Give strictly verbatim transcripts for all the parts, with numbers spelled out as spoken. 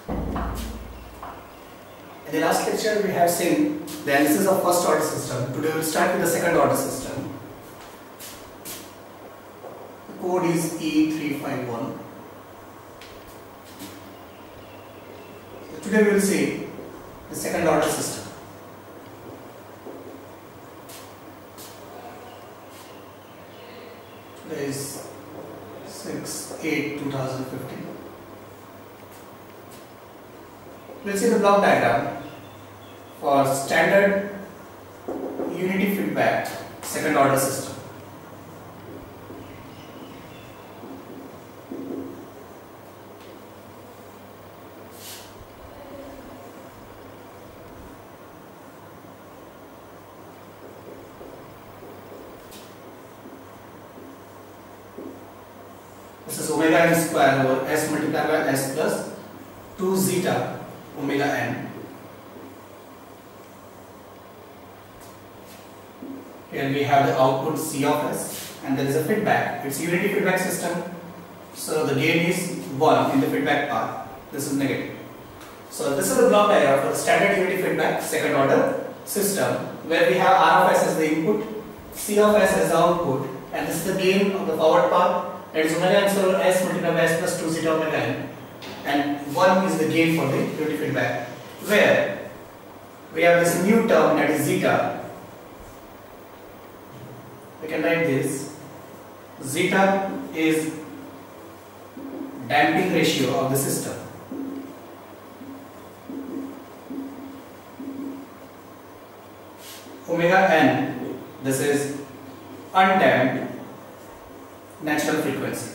In the last lecture we have seen the analysis of first order system. Today we will start with the second order system. The code is E three five one. So today we will see the second order system. Today is six eight two thousand fifteen. We will see the block diagram for standard unity feedback second order system. This is omega n square over s multiplied by s plus two zeta omega n. Here we have the output C of s and there is a feedback. It's a unity feedback system, so the gain is one in the feedback path. This is negative. So this is the block diagram for the standard unity feedback second order system, where we have R of s as the input, C of s as the output, and this is the gain of the forward path. That is omega n square s multiplied by s plus two zeta omega n, and one is the gain for the unity feedback, where we have this new term that is zeta. We can write this. Zeta is damping ratio of the system. Omega n, this is undamped natural frequency.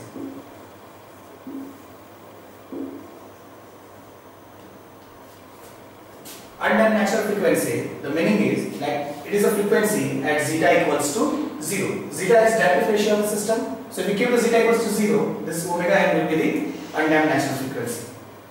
Undamped natural frequency, the meaning is like it is a frequency at zeta equals to zero. Zeta is damping ratio of the system. So if we keep the zeta equals to zero, this omega n will be the undamped natural frequency.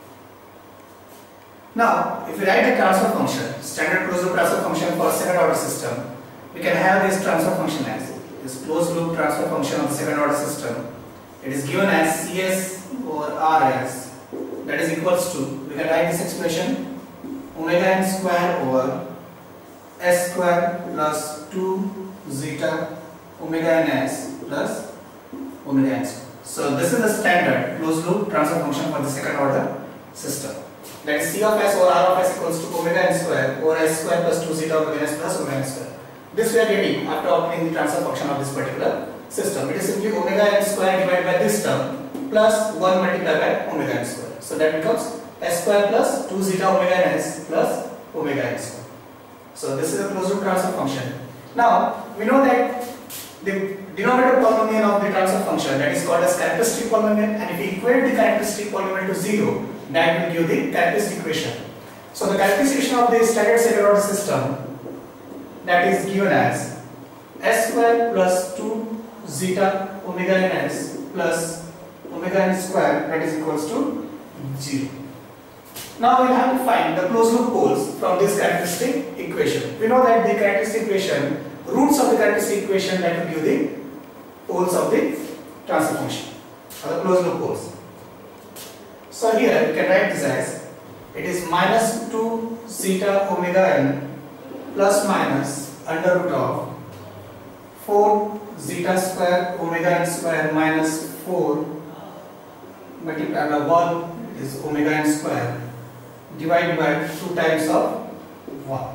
Now, if we write the transfer function, standard closed loop transfer function for second order system, we can have this transfer function as this closed loop transfer function of the second order system. It is given as Cs over Rs, that is equals to, we can write this expression omega n square over s square plus two zeta omega ns plus omega n square. So this is the standard closed loop transfer function for the second order system. That is C of s over R of s equals to omega n square over s square plus two zeta omega ns plus omega n square. This we are getting after obtaining the transfer function of this particular system. It is simply omega n square divided by this term plus one multiplied by omega n square. So that becomes s square plus two zeta omega ns plus omega n square. So this is a closed loop transfer function. Now we know that the denominator polynomial of the transfer function, that is called as characteristic polynomial, and if we equate the characteristic polynomial to zero, that will give the characteristic equation. So the characteristic equation of the standard second order system, that is given as s square plus two zeta omega ns plus omega n square, that is equals to zero. Now we will have to find the closed loop poles from this characteristic equation. We know that the characteristic equation, roots of the characteristic equation, that will give the poles of the transfer function, or the closed loop poles. So here we can write this as, it is minus two zeta omega n plus minus under root of four zeta square omega n square minus four multiplied by one is omega n square divided by two times of one.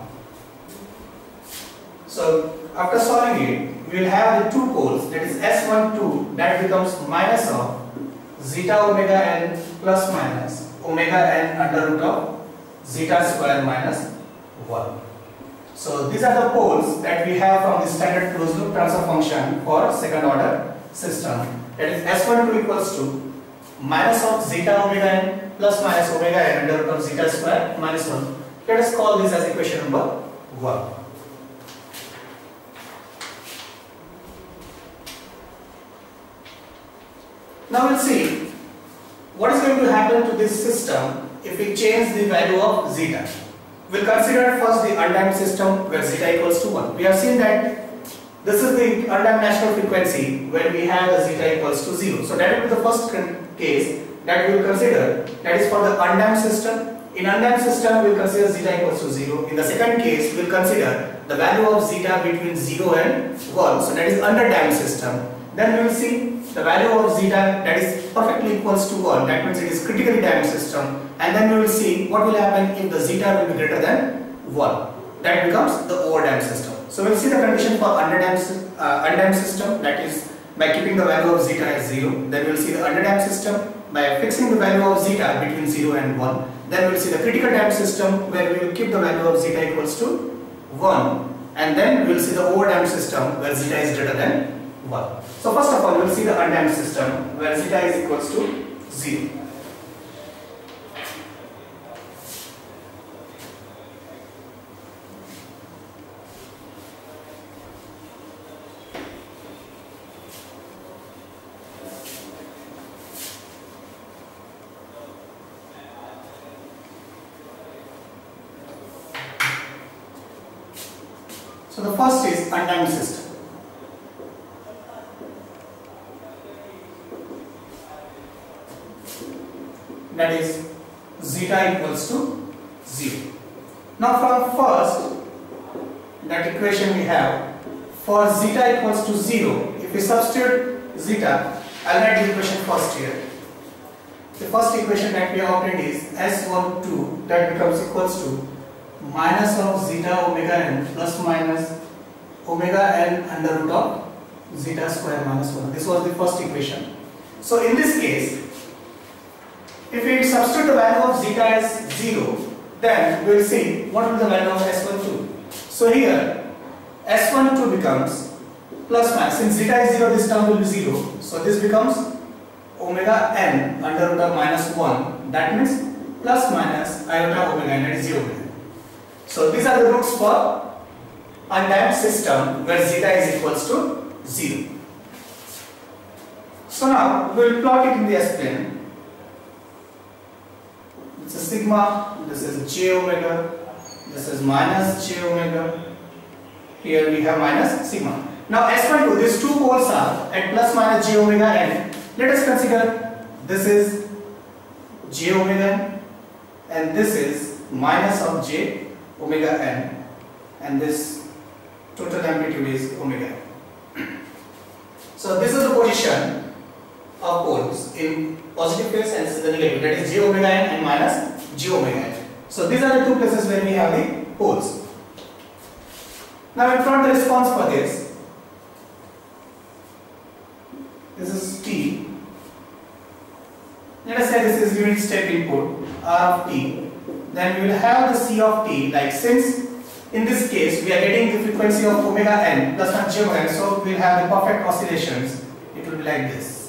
So after solving it, we will have the two poles, that is s one two, that becomes minus of zeta omega n plus minus omega n under root of zeta square minus one. So these are the poles that we have from the standard closed loop transfer function for second order system. That is s one two equals to minus of zeta omega n plus minus omega n under root of zeta square minus one. Let us call this as equation number one. Now we'll see what is going to happen to this system if we change the value of zeta. We'll consider first the undamped system where zeta equals to one. We have seen that this is the undamped natural frequency when we have a zeta equals to zero. So that will be the first case that we will consider, that is for the undamped system. In undamped system, we will consider zeta equals to zero. In the second case, we will consider the value of zeta between zero and one. So that is underdamped system. Then we will see the value of zeta that is perfectly equals to one. That means it is critically damped system. And then we will see what will happen if the zeta will be greater than one. That becomes the overdamped system. So we will see the condition for underdamped, uh, undamped system, that is by keeping the value of zeta as zero. Then we will see the underdamped system by fixing the value of zeta between zero and one. Then we will see the critical damped system where we will keep the value of zeta equals to one. And then we will see the overdamped system where zeta is greater than one. So first of all, we will see the undamped system where zeta is equals to zero. So the first is undamped system. That is zeta equals to zero. Now from first, that equation we have, for zeta equals to zero, if we substitute zeta, I'll write the equation first here. The first equation that we have obtained is S one two, that becomes equals to minus of zeta omega n plus minus omega n under root of zeta square minus one. This was the first equation. So in this case, if we substitute the value of zeta as zero, then we will see what will the value of S one two. So here S one two becomes plus minus, since zeta is zero, this term will be zero. So this becomes omega n under root of minus one. That means plus minus iota omega n, that is zero. So these are the roots for undamped system where zeta is equals to zero. So now we will plot it in the S plane. This is sigma, this is j omega, this is minus j omega, here we have minus sigma. Now S one two, these two poles are at plus minus j omega n. Let us consider this is j omega n and this is minus of j omega n, and this total amplitude is omega n. So this is the position of poles in positive phase and this is the negative, that is j omega n and minus j omega n. So these are the two places where we have the poles. Now in front the response for this, this is t. Let us say this is unit step input R of t. Then we will have the C of t, like since in this case we are getting the frequency of omega n plus one j omega n, so we will have the perfect oscillations. It will be like this,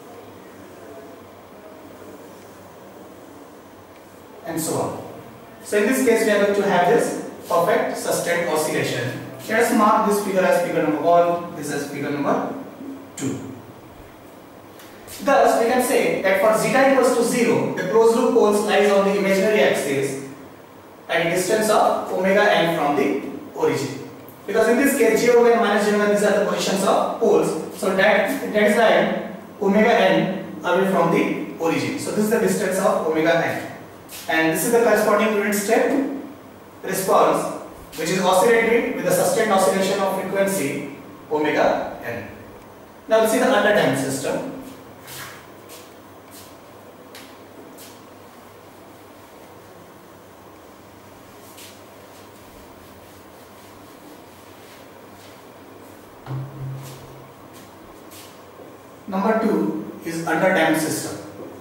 and so on. So in this case we are going to have this perfect sustained oscillation. Let us mark this figure as figure number one, this as figure number two. Thus, we can say that for zeta equals to zero, the closed loop poles lies on the imaginary axis at a distance of omega n from the origin. Because in this case, j omega minus j omega, these are the positions of poles. So that, that is like omega n away from the origin. So this is the distance of omega n. And this is the corresponding unit step response, which is oscillated with the sustained oscillation of frequency omega n. Now let's see the underdamped system. Number two is underdamped system.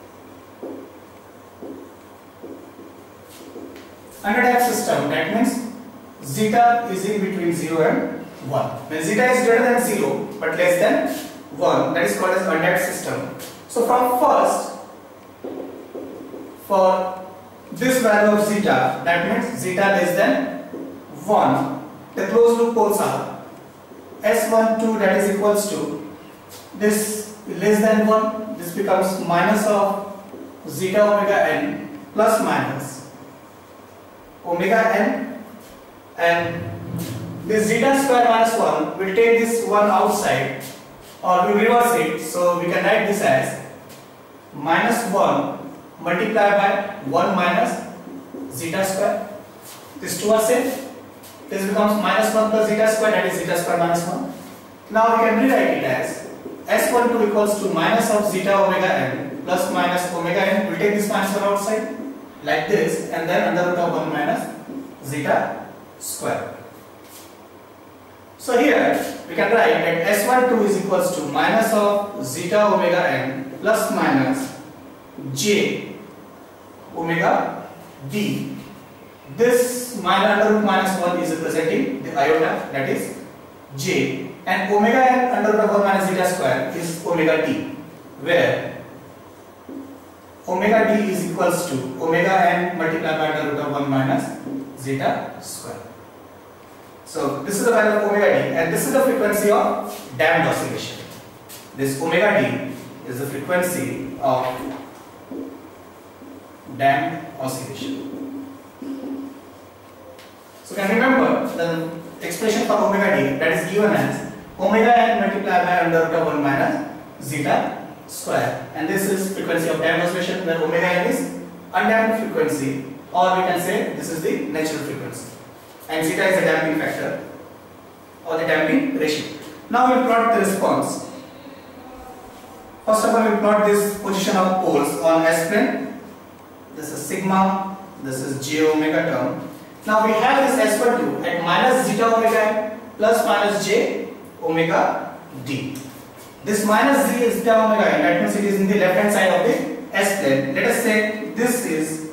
Underdamped system, that means zeta is in between zero and one. When zeta is greater than zero but less than one, that is called as underdamped system. So from first, for this value of zeta, that means zeta less than one, the closed loop poles are S one two, that is equals to this less than one, this becomes minus of zeta omega n plus minus omega n, and this zeta square minus one will take this one outside or we reverse it, so we can write this as minus one multiplied by one minus zeta square. These two are same. This becomes minus one plus zeta square, that is zeta square minus one. Now we can rewrite it as S twelve equals to minus of zeta omega n plus minus omega n. We'll take this minus one outside like this, and then under root of one minus zeta square. So here we can write that S twelve is equals to minus of zeta omega n plus minus j omega d. This minus under root minus one is representing the iota, that is j, and omega n under root of one minus zeta square is omega d, where omega d is equals to omega n multiplied by under root of one minus zeta square. So this is the value of omega d, and this is the frequency of damped oscillation. This omega d is the frequency of damped oscillation. So can remember the expression for omega d, that is given as omega n multiplied by under root of one minus zeta square, and this is frequency of damped oscillation, where omega n is undamped frequency, or we can say this is the natural frequency, and zeta is the damping factor or the damping ratio. Now we will plot the response. First of all, we plot this position of poles on S plane. This is sigma, this is j omega term. Now we have this S twelve at minus zeta omega n plus minus j omega d. This minus z is zeta omega n, that means it is in the left hand side of the S plane. Let us say this is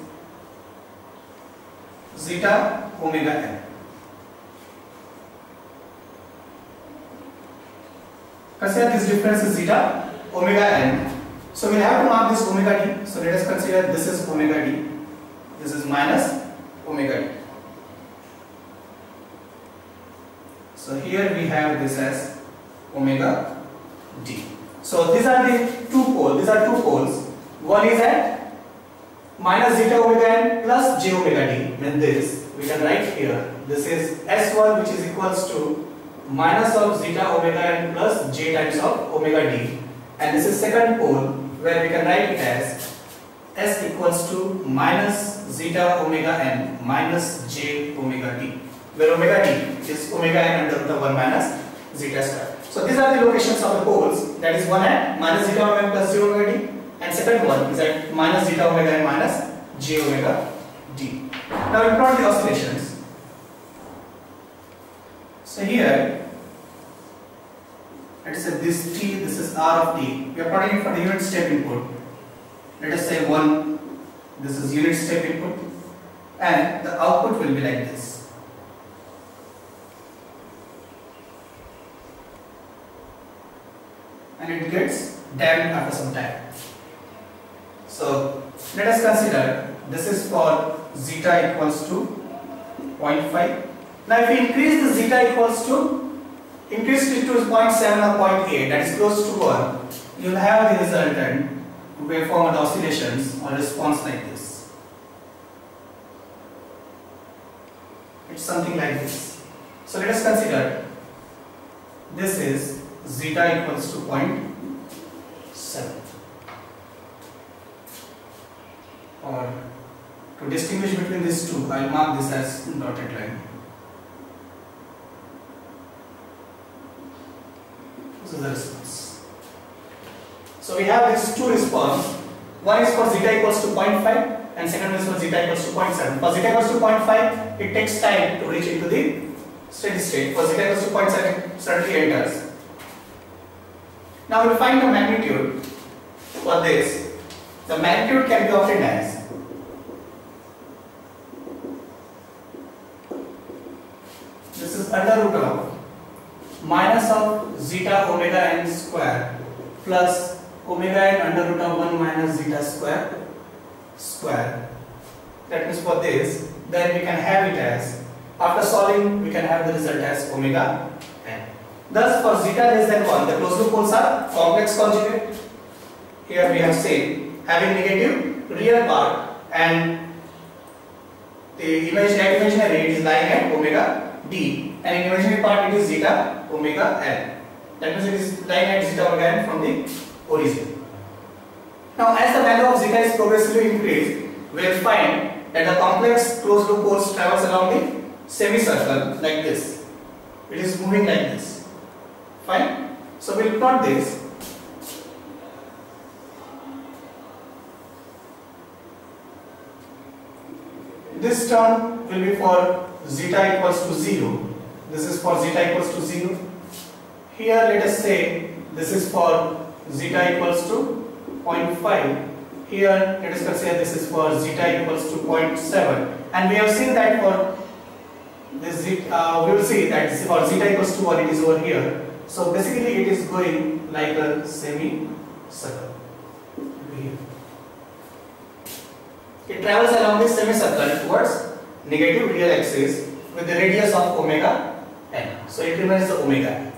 zeta omega n. Consider this difference is zeta omega n. So we will have to mark this omega d. So let us consider this is omega d. This is minus omega d. So here we have this as omega d. So these are the two poles. These are two poles. One is at minus zeta omega n plus j omega d. Then this we can write here. This is S one, which is equals to minus of zeta omega n plus j times of omega d. And this is second pole, where we can write it as S equals to minus zeta omega n minus j omega d, where omega d is omega n under root of one minus zeta square. So these are the locations of the poles. That is one at minus zeta omega n plus j omega d, and second one is at minus zeta omega n minus j omega d. Now we plot the oscillations. So here, let us say this t, this is r of t. We are plotting it for the unit step input. Let us say one, this is unit step input, and the output will be like this. And it gets damped after some time. So let us consider this is for zeta equals to zero point five. Now if we increase the zeta equals to, increase it to zero point seven or zero point eight, that is close to one, you will have the resultant waveform and oscillations or response like this. It's something like this. So let us consider this is zeta equals to zero point seven. Or to distinguish between these two, I will mark this as dotted line. This is the response. So we have these two response. One is for zeta equals to zero point five, and second is for zeta equals to zero point seven. For zeta equals to zero point five, it takes time to reach into the steady state. For zeta equals to zero point seven, certainly enters. Now we will find the magnitude for this. The magnitude can be obtained as this is under root of minus of zeta omega n square plus omega n under root of one minus zeta square square. That means for this, then we can have it as, after solving, we can have the result as omega n. Thus for zeta less than one, the closed loop poles are complex conjugate. Here we have said having negative real part, and the imaginary imaginary it is lying at omega d, and in imaginary part it is zeta omega n. That means it is lying at zeta omega n from the origin. Now as the value of zeta is progressively increased, we will find that the complex closed loop force travels along the semicircle like this. It is moving like this. Fine. So we will plot this. This term will be for zeta equals to zero. This is for zeta equals to zero. Here let us say this is for zeta equals to zero point five. Here let us consider this is for zeta equals to zero point seven. And we have seen that for this zeta, uh, we will see that for zeta equals to one it is over here. So basically it is going like a semicircle. It travels along this semicircle towards negative real axis with the radius of omega n. So it remains the omega n.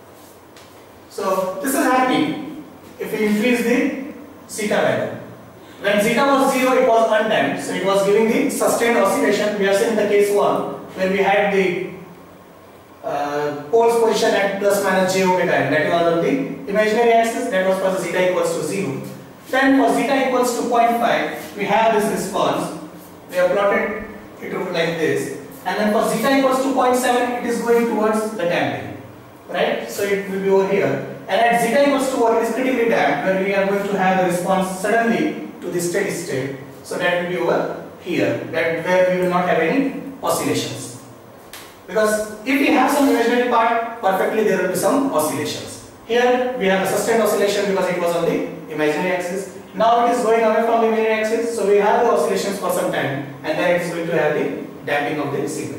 So this is happening if we increase the zeta value. When zeta was zero, it was undamped, so it was giving the sustained oscillation. We have seen in the case one when we had the uh, poles position at plus minus j omega n, that was on the imaginary axis, that was for the zeta equals to zero. Then for zeta equals to zero point five, we have this response. We have plotted it like this. And then for zeta equals to zero point seven, it is going towards the damping. Right? So it will be over here. And at zeta equals to one, it is critically damped, where we are going to have the response suddenly to the steady state. So that will be over here, that where we will not have any oscillations. Because if we have some imaginary part, perfectly there will be some oscillations. Here we have a sustained oscillation because it was on the imaginary axis. Now it is going away from the imaginary axis, so we have the oscillations for some time, and then it is going to have the damping of the signal.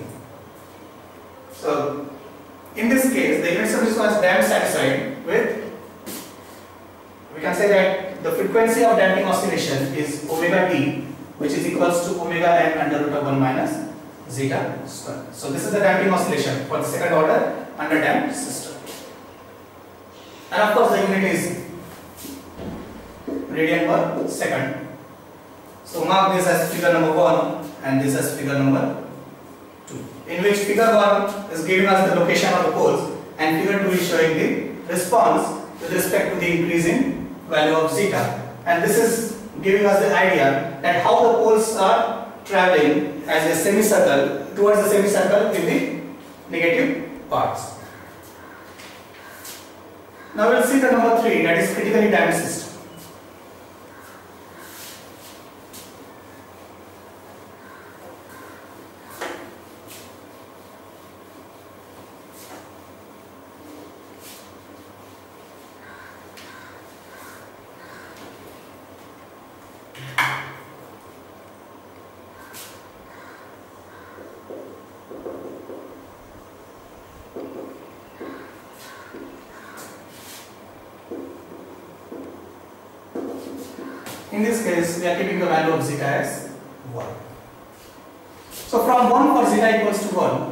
So in this case, the unit surface was damped satisfied with, we can say that the frequency of damping oscillation is omega t, which is equals to omega n under root of one minus zeta square. So this is the damping oscillation for the second order under damped system. And of course the unit is radian per second. So mark this as figure number one and this as figure number two, in which figure one is giving us the location of the poles and figure two is showing the response with respect to the increasing value of zeta. And this is giving us the idea that how the poles are traveling as a semicircle towards the semicircle in the negative parts. Now we will see the number three, that is critically damped system. In this case, we are keeping the value of zeta as one. So from one for zeta equals to one,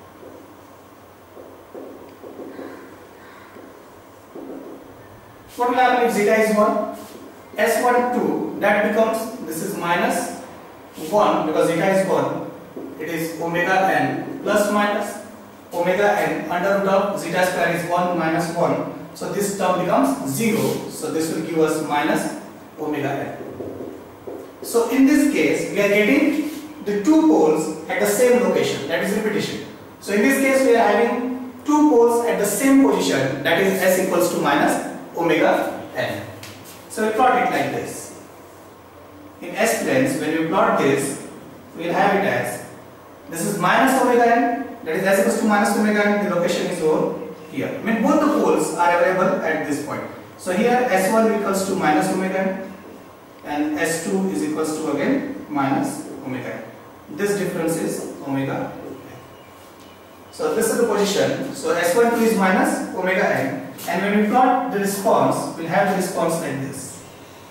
what will happen if zeta is one? S one two, that becomes, this is minus one because zeta is one. It is omega n plus minus omega n under root of zeta square is one minus one. So this term becomes zero. So this will give us minus omega n. So in this case, we are getting the two poles at the same location, that is repetition. So in this case, we are having two poles at the same position, that is S equals to minus omega n. So we plot it like this. In S planes, when we plot this, we will have it as, this is minus omega n, that is S equals to minus omega n, the location is over here. I mean both the poles are available at this point. So here S one equals to minus omega n and S two is equals to again minus omega n. This difference is omega n. So this is the position. So S one two is minus omega n, and when we plot the response, we will have the response like this.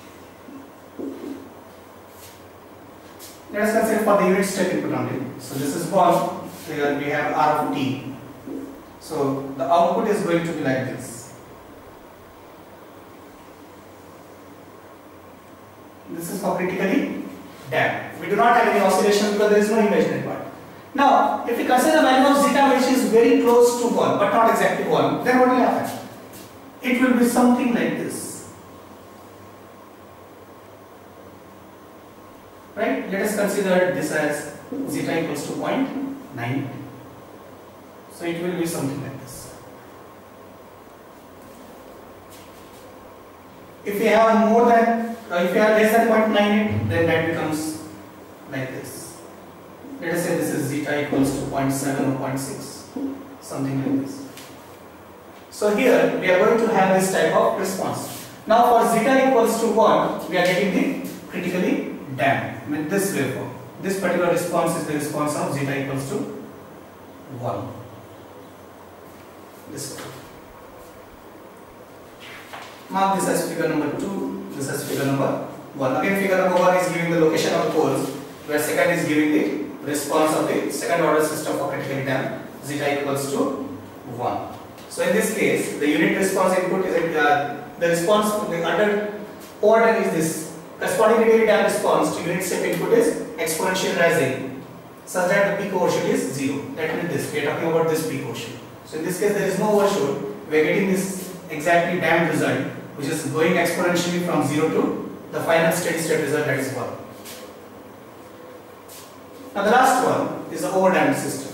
Let us consider for the unit step input only. So this is one. Here we have R of t. So the output is going to be like this. This is for critically damped. We do not have any oscillation because there is no imaginary part. Now, if we consider the value of zeta which is very close to one but not exactly one, then what will happen? It will be something like this. right? Let us consider this as zeta equals to zero point nine eight. So it will be something like this. If we have more than, uh, if we have less than zero point nine eight, then that becomes like this. Let us say this is zeta equals to zero point seven or zero point six, something like this. So here we are going to have this type of response. Now for zeta equals to one, we are getting the critically damped with this waveform. This particular response is the response of zeta equals to one. This one. Mark this as figure number two, this as figure number one. Again, figure number one is giving the location of the poles, where second is giving the response of the second order system for critically damped, zeta equals to one. So in this case, the unit response input is uh, the response the under order is this. Corresponding critically damped response to unit step input is exponential rising, such that the peak overshoot is zero. That means this. We are talking about this peak overshoot. So in this case, there is no overshoot. We are getting this exactly damped result, which is going exponentially from zero to the final steady state result, that is one. Now the last one is the overdamped system.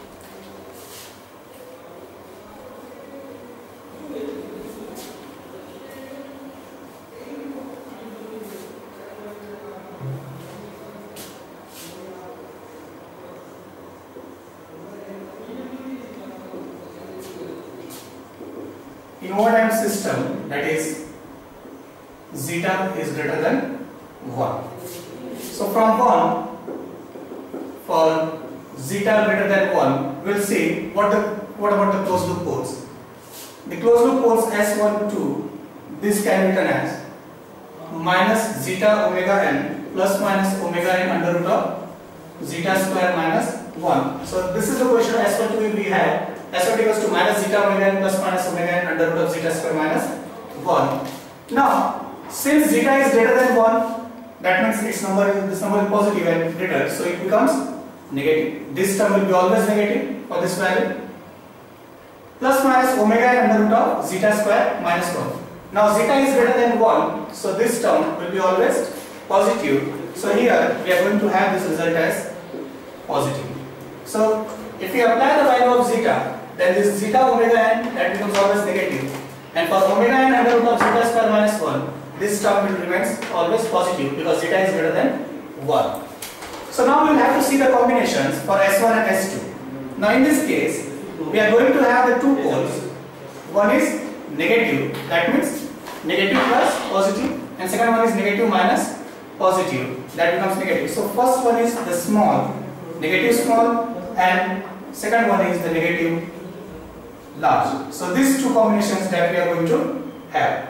In overdamped system, that is zeta is greater than one. So from one, for zeta greater than one, we will see what the what about the closed loop poles. The closed loop poles S one, two, this can be written as minus zeta omega n plus minus omega n under root of zeta square minus one. So this is the question S one, two we have. S one equals to minus zeta omega n plus minus omega n under root of zeta square minus one. Now, since zeta is greater than one, that means its number is, this number is positive and greater, so it becomes negative. This term will be always negative for this value. Plus minus omega n under root of zeta square minus one. Now zeta is greater than one, so this term will be always positive. So here we are going to have this result as positive. So if we apply the value of zeta, then this zeta omega n, that becomes always negative, and for omega n under root of zeta square minus one, this term will remain always positive because zeta is greater than one. So now we will have to see the combinations for S one and S two. Now in this case, we are going to have the two poles. One is negative, that means negative plus positive, and second one is negative minus positive, that becomes negative. So first one is the small, negative small, and second one is the negative large. So these two combinations that we are going to have.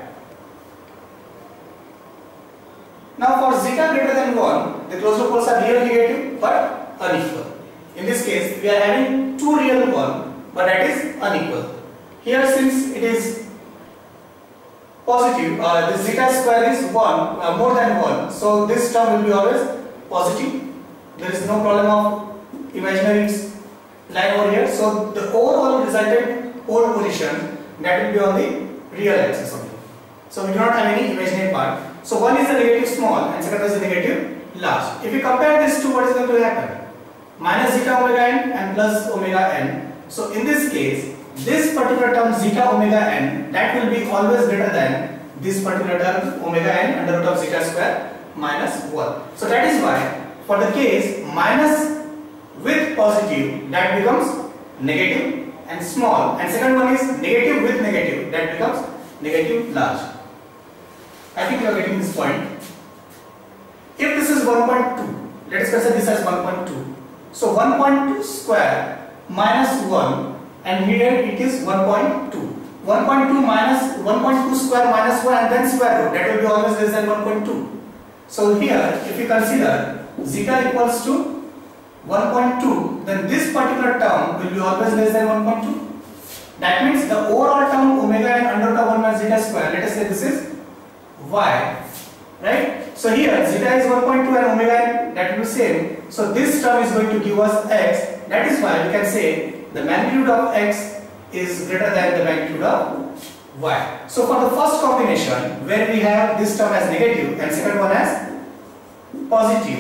Now for zeta greater than one, the closed loop poles are real negative but unequal. In this case, we are having two real one, but that is unequal. Here, since it is positive, uh, the zeta square is one, uh, more than one, so this term will be always positive. There is no problem of imaginary line over here. So the overall resultant pole position, that will be on the real axis only. So we do not have any imaginary part. So one is the negative small and second is the negative large. If we compare these two, what is going to happen? Minus zeta omega n and plus omega n. So in this case, this particular term zeta omega n, that will be always greater than this particular term omega n under root of zeta square minus one. So that is why for the case minus with positive, that becomes negative and small, and second one is negative with negative, that becomes negative large. I think you are getting this point. If this is one point two, let us consider this as one point two. So one point two square minus one, and here it is one point two. one point two minus one point two square minus one and then square root, that will be always less than one point two. So here if you consider zeta equals to one point two, then this particular term will be always less than one point two. That means the overall term omega n under root of one minus zeta square, let us say this is y, right? So here zeta is one point two and omega n, that will be same. So this term is going to give us x. That is why we can say the magnitude of x is greater than the magnitude of y. So for the first combination, where we have this term as negative and second one as positive,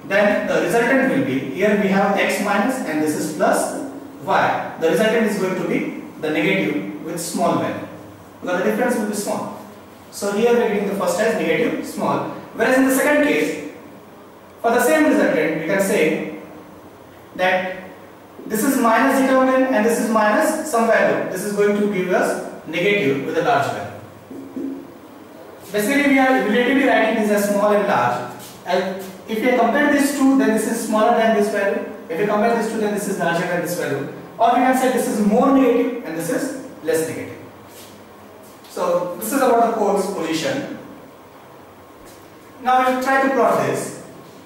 then the resultant will be, here we have x minus and this is plus y. The resultant is going to be the negative with small value, because the difference will be small. So here we are getting the first as negative small. Whereas in the second case, for the same resultant, we can say that this is minus zeta one and this is minus some value. This is going to give us negative with a large value. Basically, we are relatively writing this as small and large. And if you compare these two, then this is smaller than this value. If you compare these two, then this is larger than this value. Or we can say this is more negative and this is less negative. So this is about the pole's position. Now we will try to plot this.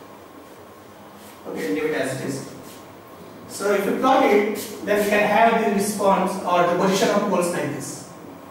Okay, leave it as it is. So if you plot it, then we can have the response or the position of poles like this.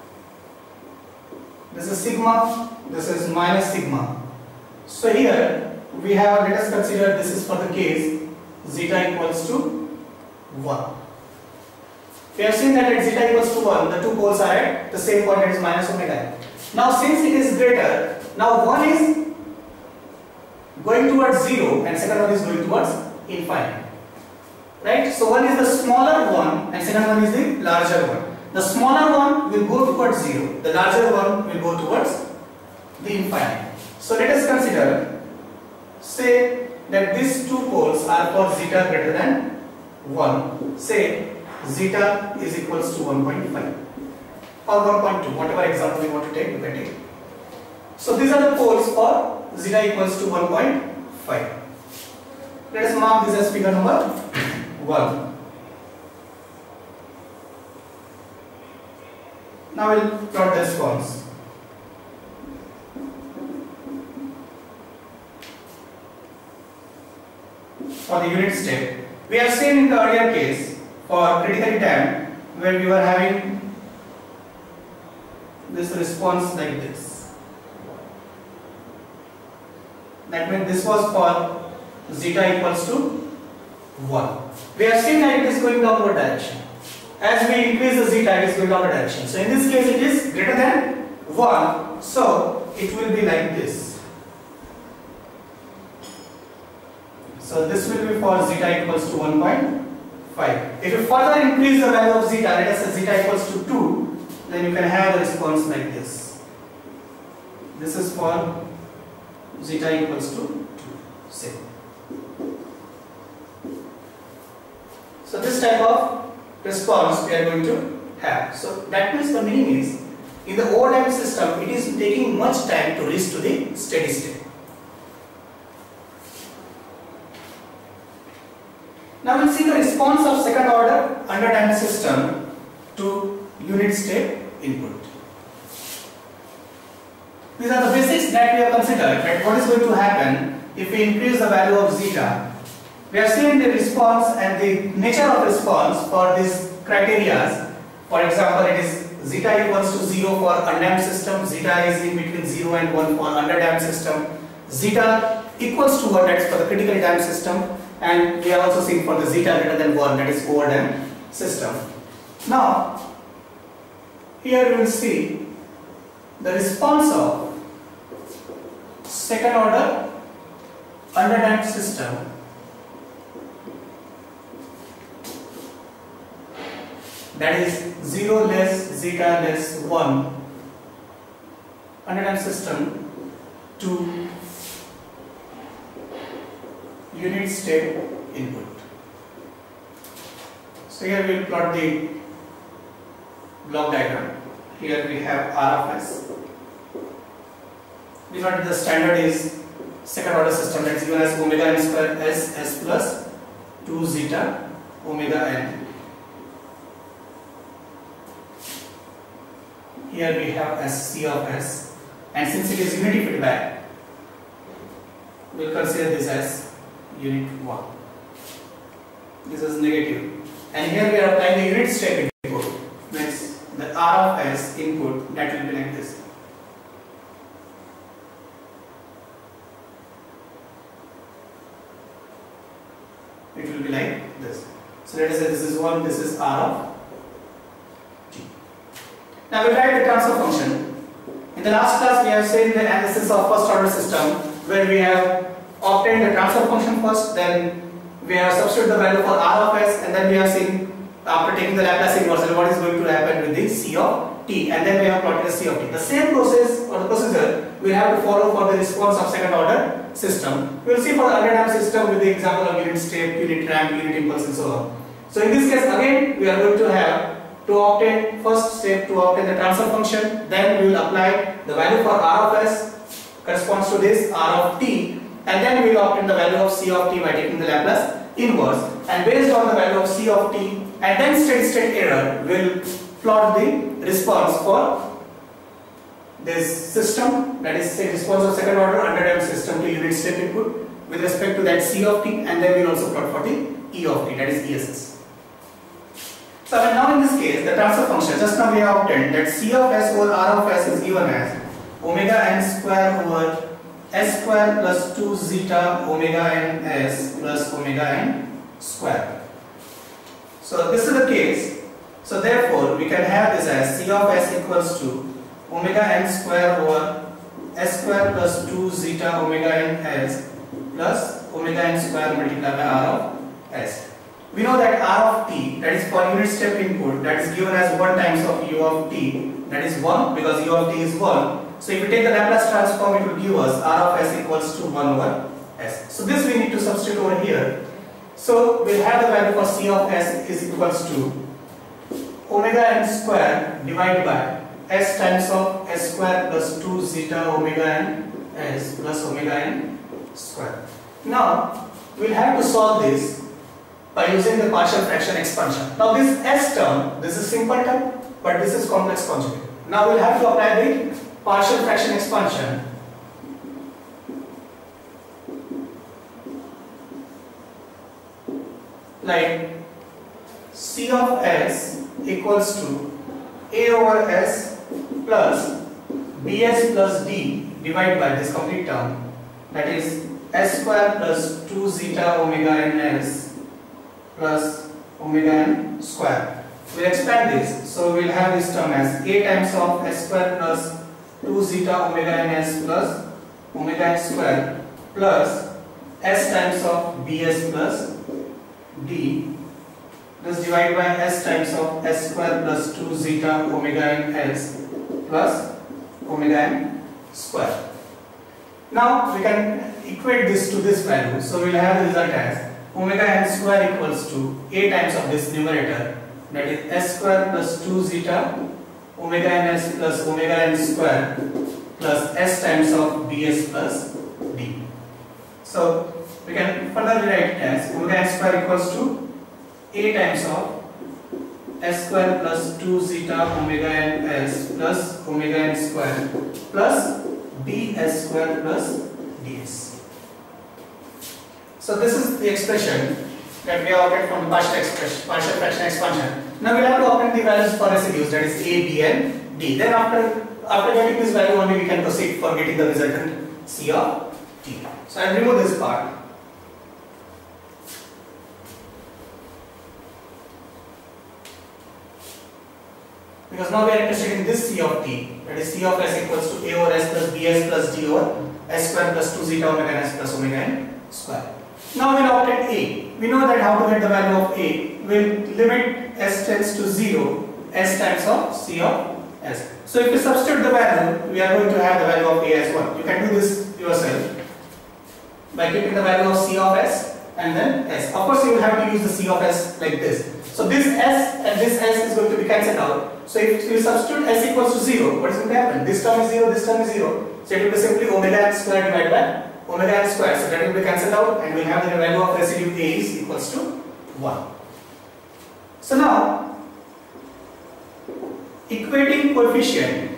This is sigma, this is minus sigma. So here we have, let us consider this is for the case zeta equals to one. We have seen that at zeta equals to one, the two poles are at the same point, that is minus omega. Now since it is greater, now one is going towards zero and second one is going towards infinite. Right? So one is the smaller one and second one is the larger one. The smaller one will go towards zero, the larger one will go towards the infinite. So let us consider, say that these two poles are for zeta greater than one. Say zeta is equals to one point five or one point two, whatever example you want to take, you can take. So these are the poles for zeta equals to one point five. Let us mark this as figure number one. Now we will plot the response. For the unit step, we have seen in the earlier case for critically damped, where we were having this response like this. That means this was for zeta equals to one. We have seen that it is going downward direction. As we increase the zeta, it is going downward direction. So in this case, it is greater than one. So it will be like this. So this will be for zeta equals to one point five. If you further increase the value of zeta, let us say zeta equals to two, then you can have a response like this. This is for zeta equals to two, say. So this type of response we are going to have. So that means the meaning is, in the overdamped system, it is taking much time to reach to the steady state. Now we will see the response of second order underdamped system to unit step input. These are the basics that we have considered, that what is going to happen if we increase the value of zeta. We have seen the response and the nature of response for these criteria. For example, it is zeta equals to zero for undamped system, zeta is in between zero and one for underdamped system, zeta equals to one, that is for the critically damped system, and we have also seen for the zeta greater than one, that is overdamped system. Now, here we will see the response of second order underdamped system. That is zero less zeta less one underdamped system to unit step input. So here we will plot the block diagram. Here we have R of S. We know that the standard is second order system, that is given as omega n square S S plus two zeta omega n. Here we have S C of S, and since it is unity feedback, we will consider this as unit one. This is negative, and here we are applying the unit step input, means the R of S input, that will be like this. It will be like this. So let us say this is one, this is R of T. Now we write the transfer function. In the last class we have seen the analysis of first order system, where we have obtained the transfer function first, then we have substituted the value for R of S, and then we have seen after taking the Laplace inverse what is going to happen with the C of t, and then we have plotted the C of t. The same process or the procedure we have to follow for the response of second order system. We will see for the underdamped system with the example of unit step, unit ramp, unit impulse and so on. So in this case again we are going to have to obtain first step to obtain the transfer function, then we will apply the value for R of S corresponds to this R of t, and then we will obtain the value of C of t by taking the Laplace inverse, and based on the value of C of t and then steady state error we will plot the response for this system, that is the response of second order underdamped system to unit step input with respect to that C of t, and then we will also plot for the E of t, that is E S S. So now in this case the transfer function just now we have obtained that C of S over R of S is given as omega n square over S square plus two zeta omega n S plus omega n square. So this is the case. So therefore we can have this as C of S equals to omega n square over S square plus two zeta omega n S plus omega n square multiplied by R of S. We know that R of t, that is for unit step input, that is given as one times of U of t, that is one because U of t is one. So if we take the Laplace transform, it will give us R of S equals to one over S. So this we need to substitute over here. So we'll have the value for C of S is equals to omega n square divided by S times of S square plus two zeta omega n S plus omega n square. Now we'll have to solve this by using the partial fraction expansion. Now this S term, this is simple term, but this is complex conjugate. Now we'll have to apply the partial fraction expansion. Like C of S equals to A over S plus B S plus D divided by this complete term, that is S square plus two zeta omega n S plus omega n square. We'll expand this, so we'll have this term as A times of S square plus two zeta omega n S plus omega n square plus S times of B S plus D, this divided by S times of S square plus two zeta omega n S plus omega n square. Now we can equate this to this value, so we'll have the result as omega n square equals to A times of this numerator, that is S square plus two zeta omega n S plus omega n square plus S times of B S plus D. So we can further write it as omega n square equals to A times of S square plus two zeta omega n S plus omega n square plus B S square plus D S. So this is the expression that we have obtained from the partial expression, partial fraction expansion. Now we have to obtain the values for residues, that is A, B and D. Then after after getting this value only we can proceed for getting the resultant C of T. So I will remove this part. Because now we are interested in this C of T, that is C of S equals to A over S plus B S plus D over S square plus two zeta omega n S plus omega n square. Now we will obtain A. We know that how to get the value of A. We will limit S tends to zero, S times of C of S. So if we substitute the value, we are going to have the value of A as one. You can do this yourself by keeping the value of C of S and then S. Of course you will have to use the C of S like this. So this S and this S is going to be cancelled out. So if you substitute S equals to zero, what is going to happen? This term is zero, this term is zero. So it will be simply omega n square divided by omega n square. So that will be cancelled out and we will have the value of residue A is equals to one. So now, equating coefficient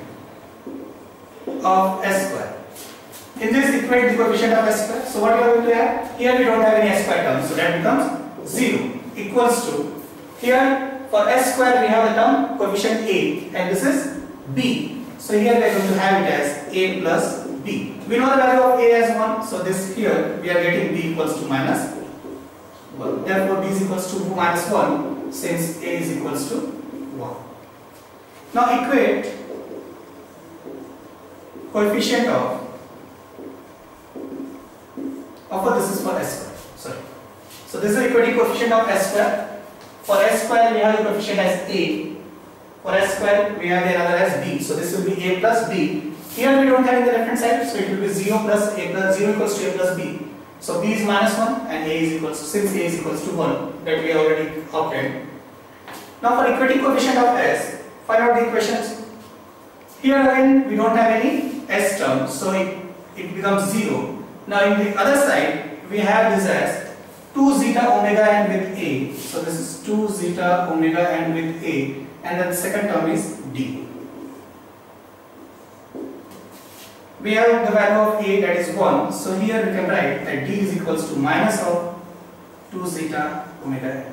of S square. In this equate the coefficient of S square. So what we are going to have? Here we don't have any S square term. So that becomes zero equals to, here for S square we have the term coefficient A and this is B. So here we are going to have it as A plus B. We know the value of A as one. So this here we are getting B equals to minus one. Therefore B is equals to minus one since A is equals to one. Now equate coefficient of Of course, this is for s square. Sorry. So this is the equity coefficient of s square. For s square, we have the coefficient as a. For s square, we have the another as b. So this will be a plus b. Here we don't have in the left hand side, so it will be zero plus a plus zero equals to a plus b. So b is minus one and a is equals to, since a is equals to one, that we already obtained. Now for equity coefficient of s, find out the equations. Here again we don't have any s term, so it, it becomes zero. Now in the other side, we have this as two zeta omega n with a. So this is two zeta omega n with a, and then the second term is d. We have the value of a, that is one. So here we can write that d is equals to minus of two zeta omega n.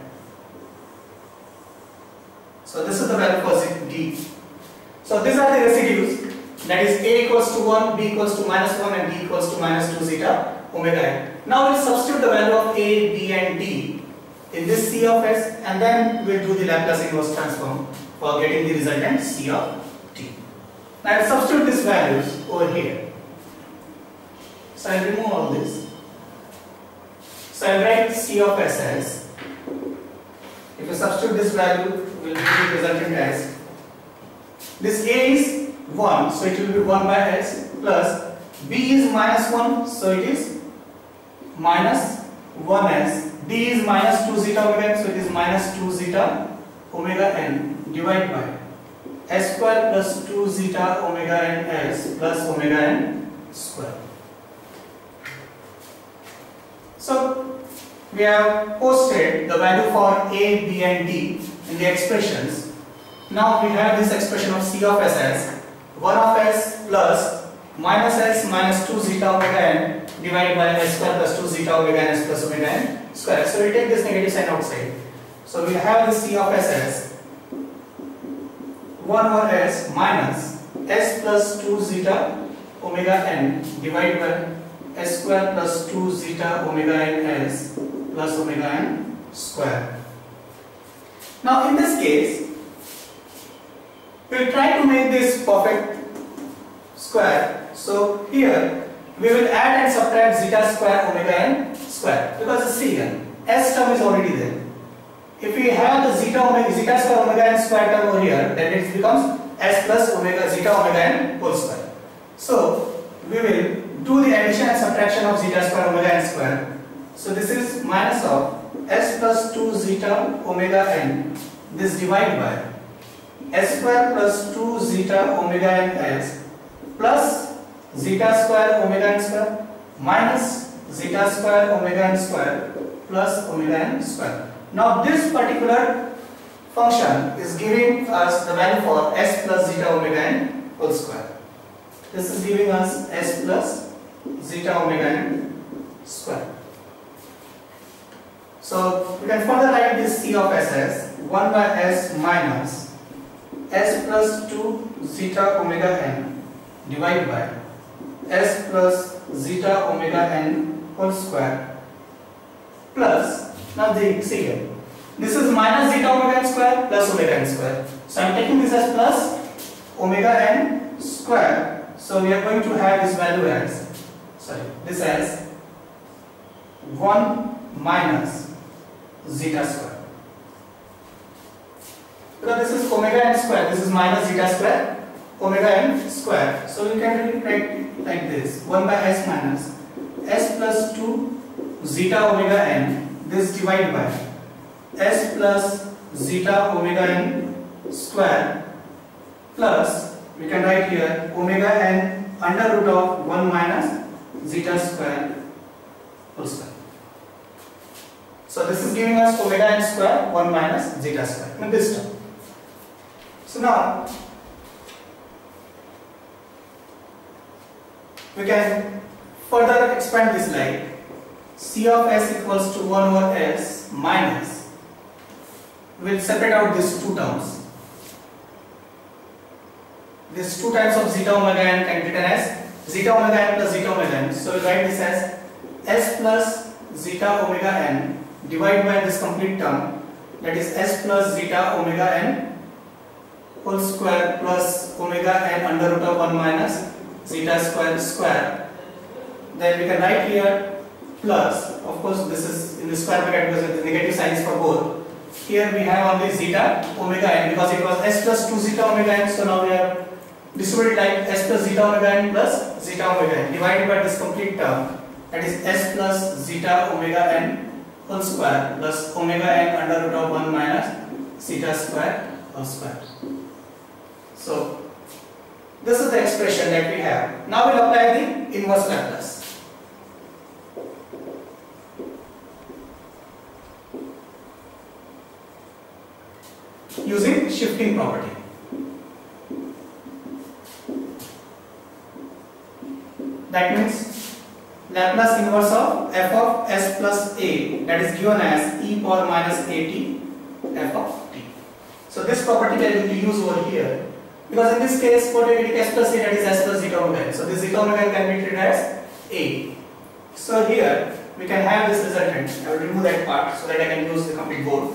So this is the value for d. So these are the residues, that is a equals to one, b equals to minus one, and d equals to minus two zeta omega n. Now we'll substitute the value of a, b and d in this c of s, and then we'll do the Laplace inverse transform for getting the resultant c of t. Now I'll substitute these values over here. So I'll remove all this. So I'll write c of s as, if you substitute this value, we'll get the resultant as, this a is one, so it will be one by s, plus b is minus one, so it is minus one s, d is minus two zeta omega n, so it is minus two zeta omega n divided by s square plus two zeta omega n s plus omega n square. So we have posted the value for a, b and d in the expressions. Now we have this expression of c of s as one of s plus minus s minus two zeta omega n divided by s square plus two zeta omega n s plus omega n square. So we take this negative sign outside. So we have the c of s as one over s minus s plus two zeta omega n divided by s square plus two zeta omega n s plus omega n square. Now in this case, we will try to make this perfect square. So here we will add and subtract zeta square omega n square, because see here, s term is already there. If we have the zeta omega zeta square omega n square term over here, then it becomes s plus omega zeta omega n whole square. So we will do the addition and subtraction of zeta square omega n square. So this is minus of s plus two zeta omega n, this divided by s square plus two zeta omega n s plus zeta square omega n square minus zeta square omega n square plus omega n square. Now this particular function is giving us the value for s plus zeta omega n whole square. This is giving us s plus zeta omega n square. So we can further write this c of s as one by s minus s plus two zeta omega n divided by s plus zeta omega n whole square plus, now the see here, this is minus zeta omega n square plus omega n square. So I am taking this as plus omega n square. So we are going to have this value as, sorry, this as one minus zeta square. Because this is omega n square, this is minus zeta square omega n square. So we can write it like this, one by s minus s plus two zeta omega n, this divided by s plus zeta omega n square plus, we can write here omega n under root of one minus zeta square whole square. So this is giving us omega n square one minus zeta square in this term. So now we can further expand this like c of s equals to one over s minus, we will separate out these two terms. These two types of zeta omega n can be written as zeta omega n plus zeta omega n. So we will write this as s plus zeta omega n divided by this complete term, that is s plus zeta omega n whole square plus omega n under root of one minus zeta square square. Then we can write here plus, of course this is in the square bracket because the negative sign is for both. Here we have only zeta omega n because it was s plus two zeta omega n, so now we have distributed like s plus zeta omega n plus zeta omega n divided by this complete term, that is s plus zeta omega n whole square plus omega n under root of one minus zeta square whole square. So this is the expression that we have. Now we'll apply the inverse Laplace. Using shifting property. That means Laplace inverse of f of s plus a, that is given as e power minus at f of t. So this property that we will use over here, because in this case what we take s plus a, that is s plus zeta omega n. So this zeta omega n can be treated as a. So here we can have this resultant. I will remove that part so that I can use the complete board.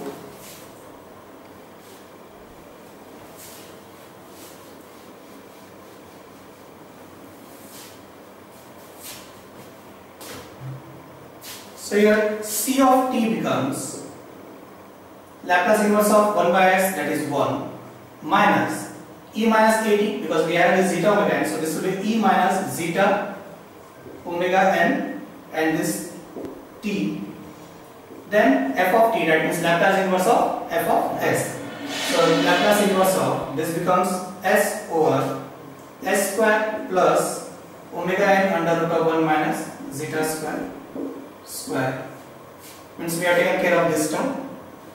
So here c of t becomes Laplace inverse of one by s, that is one, minus e minus at, because we have this zeta omega n, so this will be e minus zeta omega n and this t, then f of t, that means Laplace inverse of f of s. So Laplace inverse of this becomes s over s square plus omega n under root of one minus zeta square square, means we have taken care of this term.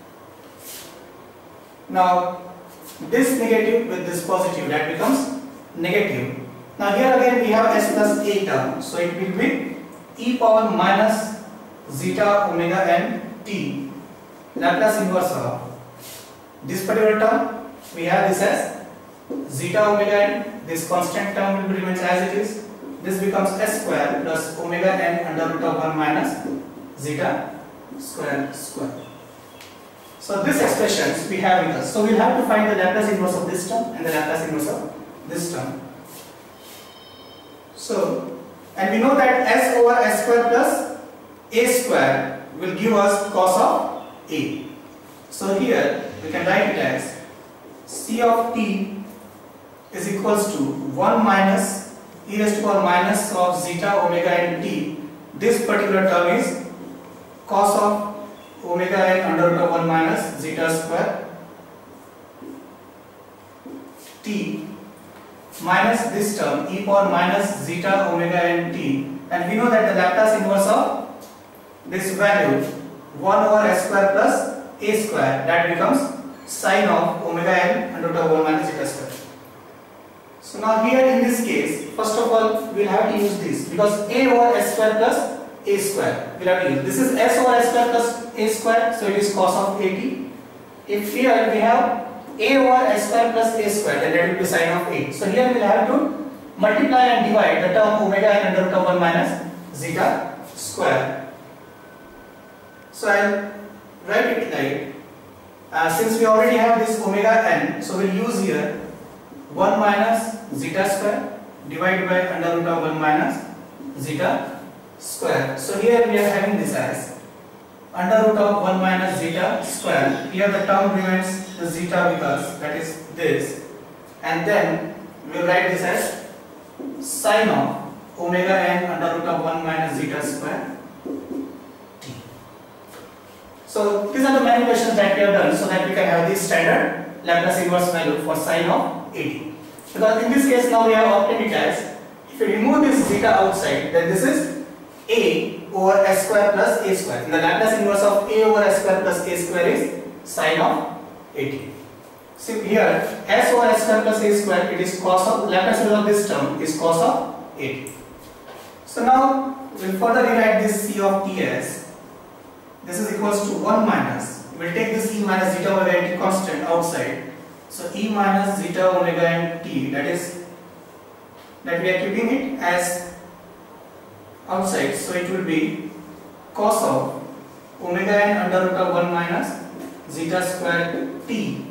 Now this negative with this positive, that becomes negative. Now here again we have s plus a term, so it will be e power minus zeta omega n t, Laplace inverse of this particular term. We have this as zeta omega n, this constant term will remain as it is. This becomes s square plus omega n under root of one minus zeta square square. So these expressions we have with us. So we'll have to find the Laplace inverse of this term and the Laplace inverse of this term. So, and we know that s over s square plus a square will give us cos of a. So here we can write it as c of t is equals to one minus e raised to power minus of zeta omega n t. This particular term is cos of omega n under root of one minus zeta square t minus this term e power minus zeta omega n t, and we know that the Laplace inverse of this value one over s square plus a square, that becomes sine of omega n under root of one minus zeta square. So now here in this case, first of all we will have to use this, because a over s square plus a square we will have to use. This is s over s square plus a square, so it is cos of at. If here we have a over s square plus a square, then that will be sine of a. So here we will have to multiply and divide the term omega n under root of one minus zeta square. So I will write it like, uh, since we already have this omega n, so we will use here one minus zeta square divided by under root of one minus zeta square. So here we are having this as under root of one minus zeta square. Here the term remains the zeta because that is this, and then we will write this as sine of omega n under root of one minus zeta square t. So these are the manipulations that we have done so that we can have this standard Laplace inverse value for sine of at. Because in this case now we have obtained it as, if you remove this zeta outside, then this is a over s square plus a square. And the Laplace inverse of a over s square plus a square is sine of at. So here s over s square plus a square, it is cos of, Laplace inverse of this term is cos of at. So now we will further rewrite this c of t as, this is equals to one minus, we will take this e minus zeta omega n t constant outside. So e minus zeta omega n t, that is, that we are keeping it as outside, so it will be cos of omega n under root of one minus zeta square t,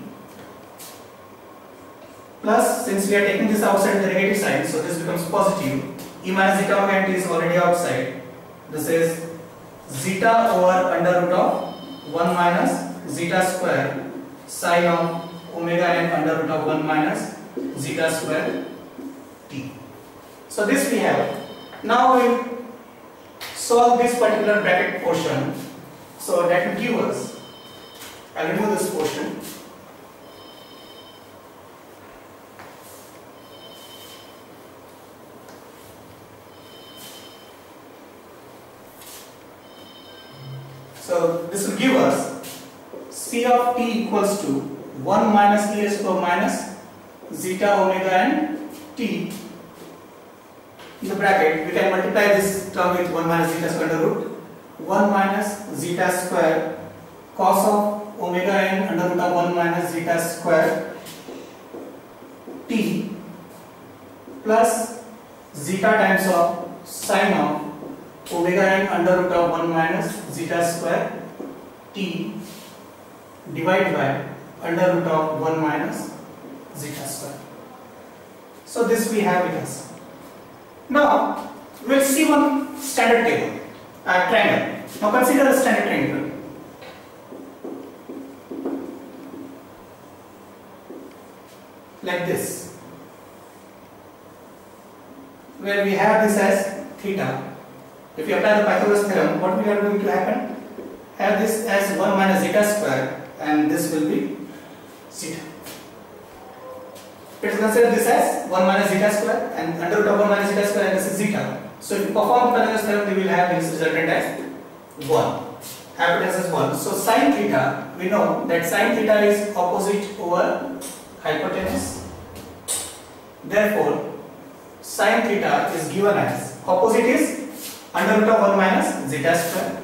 plus, since we are taking this outside the negative sign, so this becomes positive. E minus zeta omega n t is already outside, this is zeta over under root of one minus zeta square sine of omega n under root of one minus zeta square t. So this we have. Now we will solve this particular bracket portion. So that will give us, I will remove this portion. So this will give us C of t equals to one minus e raised to power minus zeta omega n t. In the bracket, we can multiply this term with one minus zeta square under root one minus zeta square cos of omega n under root of one minus zeta square t plus zeta times of sine of omega n under root of one minus zeta square t divided by under root of one minus zeta square. So this we have with us. Now we will see one standard table, a triangle. Now consider a standard triangle. Like this, where we have this as theta. If you apply the Pythagoras theorem, what we are going to happen? Have this as one minus zeta square, and this will be zeta. Let's consider this as one minus zeta square and under root of one minus zeta square, and this is zeta. So if you perform Pythagoras theorem, we will have this resultant as one. Hypotenuse is one. So sin theta, we know that sin theta is opposite over hypotenuse. Therefore, sin theta is given as opposite is under root of one minus zeta square.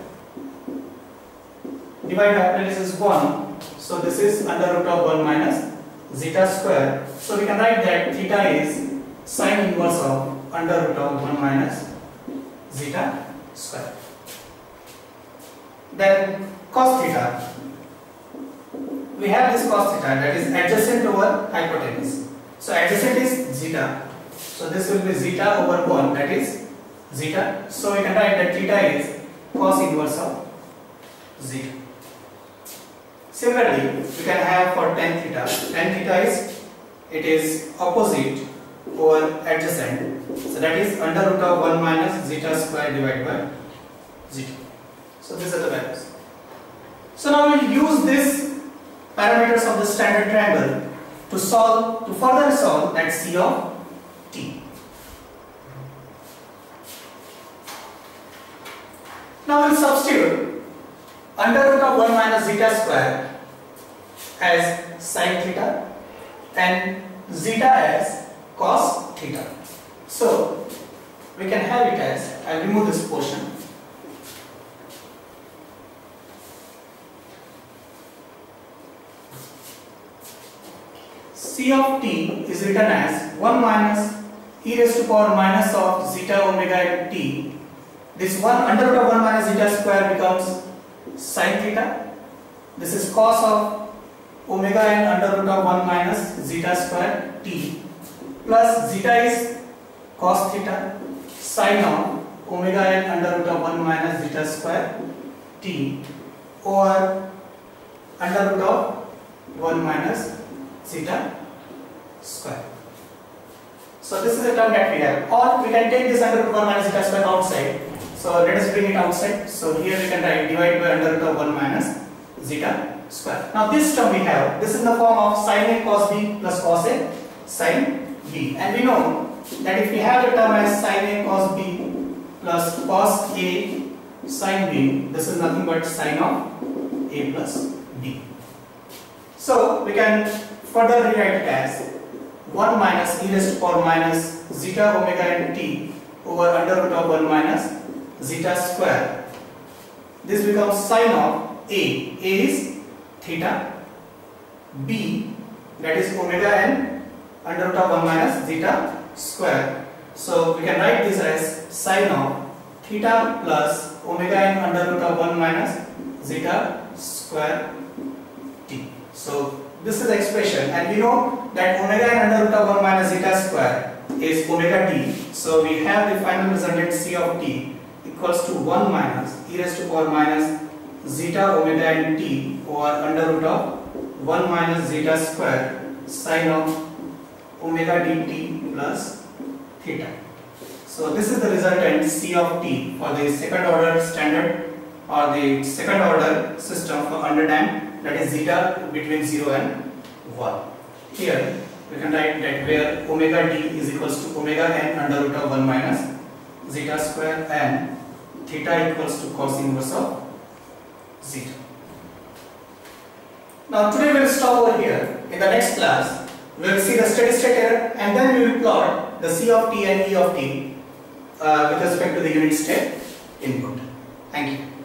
Divide by hypotenuse is one. So this is under root of one minus zeta square. So we can write that theta is sine inverse of under root of one minus zeta square. Then cos theta. We have this cos theta that is adjacent over hypotenuse. So adjacent is zeta. So this will be zeta over one, that is zeta. So we can write that theta is cos inverse of zeta. Similarly, we can have for tan theta. Tan theta is, it is opposite over adjacent. So that is under root of one minus zeta square divided by zeta. So these are the values. So now we will use these parameters of the standard triangle to solve, to further solve that C of t. Now we will substitute under root of one minus zeta square as sin theta and zeta as cos theta. So we can have it as, I will remove this portion. C of t is written as one minus e raised to power minus of zeta omega n t. This one under root of one minus zeta square becomes sin theta. This is cos of omega n under root of one minus zeta square t plus zeta is cos theta sine of omega n under root of one minus zeta square t over under root of one minus zeta square. So this is the term that we have, or we can take this under root of one minus zeta square outside. So let us bring it outside. So here we can write divide by under root of one minus zeta square. Now this term we have, this is in the form of sin a cos b plus cos a sin b, and we know that if we have the term as sin a cos b plus cos a sin b, this is nothing but sin of a plus b. So we can further rewrite it as one minus e raised to power minus zeta omega n t over under root of one minus zeta square. This becomes sin of a. A is theta, b that is omega n under root of one minus zeta square. So we can write this as sin of theta plus omega n under root of one minus zeta square t. So this is the expression, and we know that omega n under root of one minus zeta square is omega t. So we have the final resultant C of t equals to one minus e raised to power minus zeta omega n t over under root of one minus zeta square sine of omega dt plus theta. So this is the resultant C of t for the second order standard or the second order system for underdamped, that is zeta between zero and one. Here we can write that where omega d is equals to omega n under root of one minus zeta square and theta equals to cos inverse of zeta. Now today we will stop over here. In the next class we will see the steady state error and then we will plot the C of t and E of t uh, with respect to the unit step input. Thank you.